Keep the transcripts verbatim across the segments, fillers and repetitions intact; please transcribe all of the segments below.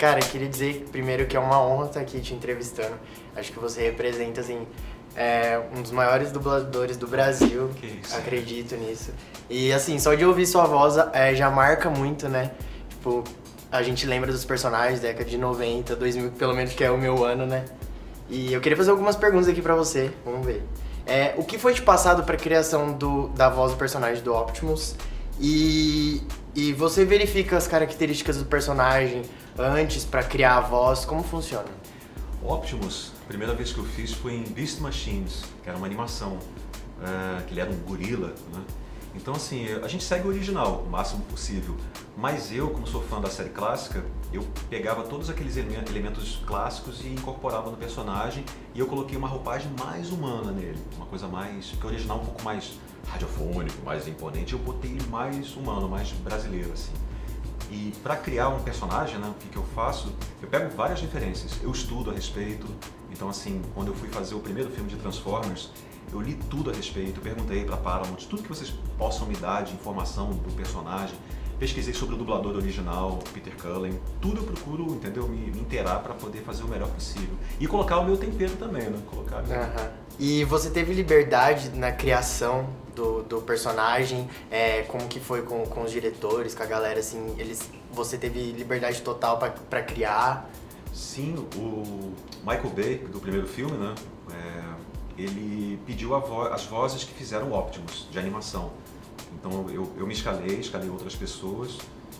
Cara, eu queria dizer primeiro que é uma honra estar aqui te entrevistando. Acho que você representa, assim, é, um dos maiores dubladores do Brasil. Que isso. Acredito nisso. E, assim, só de ouvir sua voz é, já marca muito, né? Tipo, a gente lembra dos personagens da década de noventa, dois mil, pelo menos que é o meu ano, né? E eu queria fazer algumas perguntas aqui pra você. Vamos ver. É, o que foi te passado pra criação do, da voz do personagem do Optimus? E, e você verifica as características do personagem antes pra criar a voz? Como funciona? Optimus, a primeira vez que eu fiz foi em Beast Machines, que era uma animação, uh, que ele era um gorila, né? Então assim, a gente segue o original o máximo possível, mas eu, como sou fã da série clássica, eu pegava todos aqueles elementos clássicos e incorporava no personagem, e eu coloquei uma roupagem mais humana nele, uma coisa mais, porque o original é um pouco mais radiofônico, mais imponente, eu botei ele mais humano, mais brasileiro assim. E para criar um personagem, né, o que, que eu faço? Eu pego várias referências, eu estudo a respeito. Então assim, quando eu fui fazer o primeiro filme de Transformers, eu li tudo a respeito, perguntei para Paramount, tudo que vocês possam me dar de informação do personagem. Pesquisei sobre o dublador original, Peter Cullen, tudo eu procuro, entendeu? Me, me inteirar para poder fazer o melhor possível. E colocar o meu tempero também, né? Colocar meu... Uhum. E você teve liberdade na criação do, do personagem? É, como que foi com, com os diretores, com a galera, assim, eles, você teve liberdade total para criar? Sim, o Michael Bay, do primeiro filme, né? É, ele pediu a vo as vozes que fizeram o Optimus, de animação. Então eu, eu me escalei, escalei outras pessoas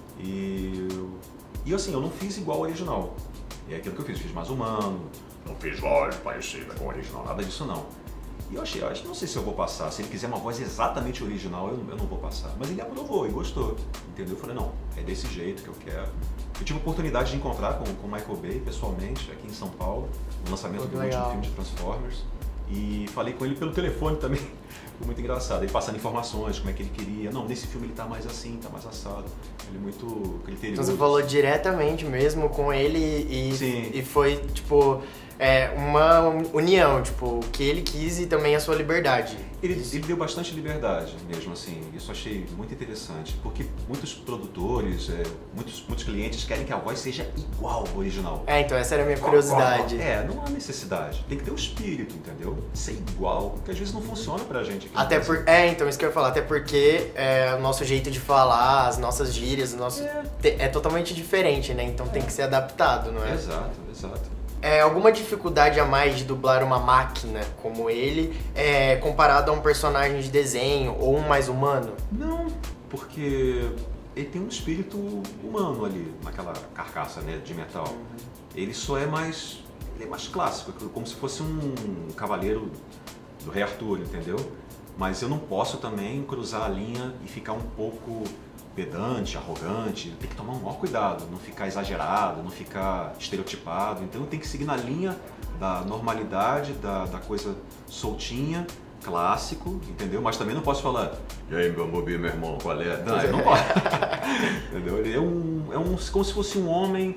e, e assim, eu não fiz igual ao original. É aquilo que eu fiz, fiz mais humano, não fiz voz parecida com o original, nada disso não. E eu achei, eu acho, não sei se eu vou passar, se ele quiser uma voz exatamente original, eu, eu não vou passar. Mas ele aprovou e gostou, entendeu? Eu falei, não, é desse jeito que eu quero. Eu tive a oportunidade de encontrar com, com o Michael Bay, pessoalmente, aqui em São Paulo, no lançamento do último filme de Transformers. E falei com ele pelo telefone também, foi muito engraçado. Ele passando informações, como é que ele queria. Não, nesse filme ele tá mais assim, tá mais assado. Ele é muito criterioso. Então você falou diretamente mesmo com ele e, Sim. e foi, tipo, é, uma união, tipo, o que ele quis e também a sua liberdade. Ele, ele deu bastante liberdade mesmo, assim, isso eu achei muito interessante, porque muitos produtores, é, muitos, muitos clientes querem que a voz seja igual ao original. É, então essa era a minha curiosidade. É, não há necessidade, tem que ter o espírito, entendeu? Ser igual, porque às vezes não funciona pra gente aqui. Até por, é, então isso que eu ia falar, até porque é, o nosso jeito de falar, as nossas gírias, o nosso, é. é totalmente diferente, né? Então é. tem que ser adaptado, não é? Exato, exato. É, alguma dificuldade a mais de dublar uma máquina como ele, é, comparado a um personagem de desenho ou um mais humano? Não, porque ele tem um espírito humano ali, naquela carcaça, né, de metal. Uhum. Ele só é mais, ele é mais clássico, como se fosse um cavaleiro do Rei Arthur, entendeu? Mas eu não posso também cruzar a linha e ficar um pouco pedante, arrogante, tem que tomar um maior cuidado, não ficar exagerado, não ficar estereotipado, então tem que seguir na linha da normalidade, da, da coisa soltinha, clássico, entendeu? Mas também não posso falar, e aí, meu Bumblebee, meu irmão, qual é? Não, eu não posso. Entendeu? Ele é um, é um, como se fosse um homem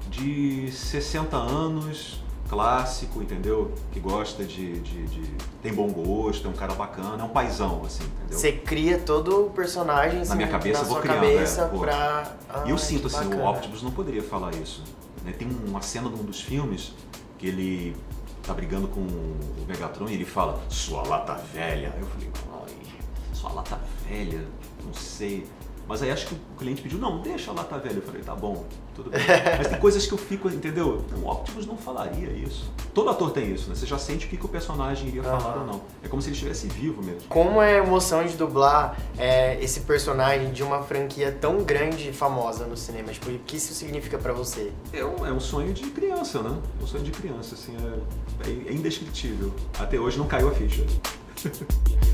de sessenta anos, clássico, entendeu? Que gosta de, de, de... tem bom gosto, é um cara bacana, é um paizão, assim, entendeu? Você cria todo o personagem assim, na minha cabeça, na vou sua criando, cabeça é, pra... E eu ah, sinto assim, bacana. o Optimus não poderia falar isso. Né? Tem uma cena num dos filmes que ele tá brigando com o Megatron e ele fala, sua lata velha. Aí eu falei, ai, sua lata velha, não sei. Mas aí acho que o cliente pediu, não, deixa a lata velha. Eu falei, tá bom, tudo bem. Mas tem coisas que eu fico, entendeu? O Optimus não falaria isso. Todo ator tem isso, né? Você já sente o que, que o personagem iria falar uhum. ou não. É como se ele estivesse vivo mesmo. Como é a emoção de dublar é, esse personagem de uma franquia tão grande e famosa no cinema? Tipo, o que isso significa pra você? É um, é um sonho de criança, né? É um sonho de criança, assim, é, é indescritível. Até hoje não caiu a ficha.